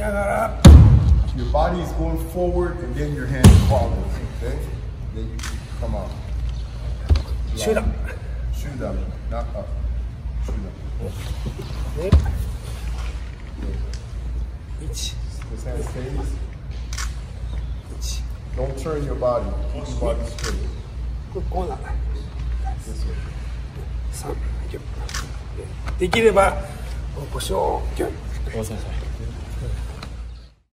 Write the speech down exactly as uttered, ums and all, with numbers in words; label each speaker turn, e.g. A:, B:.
A: Your body is going forward and then your hands follow. Okay? Then you come out.
B: Shoot up.
A: Shoot up. Not up. Shoot up. This hand stays. Don't turn your body. Keep your body straight. This way.
B: さん、できれば腰をギュッ。